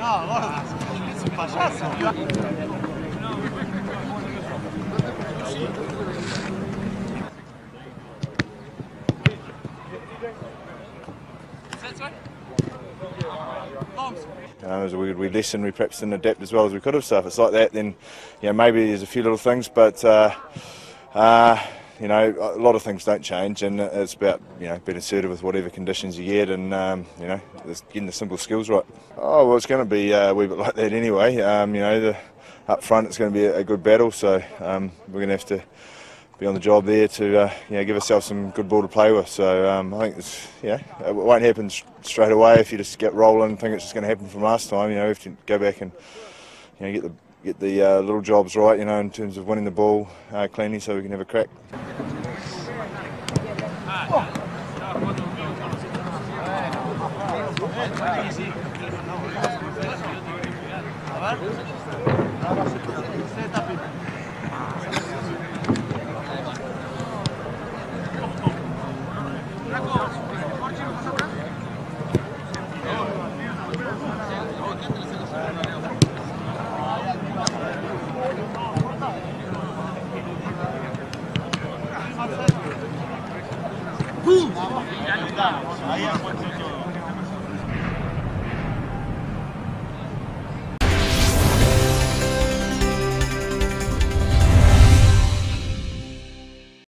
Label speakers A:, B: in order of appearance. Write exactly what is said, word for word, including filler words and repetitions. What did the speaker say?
A: No, vos es un payaso.
B: Um, as we, we listen, we perhaps didn't adapt as well as we could have. So if it's like that, then you know maybe there's a few little things, but uh, uh, you know a lot of things don't change, and it's about you know being assertive with whatever conditions you get, and um, you know getting the simple skills right. Oh well, it's going to be uh, a wee bit like that anyway. Um, you know, the, up front it's going to be a, a good battle, so um, we're going to have to be on the job there to uh, you know give ourselves some good ball to play with. So um, I think it's yeah it won't happen straight away if you just get rolling and think it's just going to happen from last time. You know, we have to go back and you know get the get the uh, little jobs right. You know, in terms of winning the ball uh, cleanly, so we can have a crack.
A: Ahí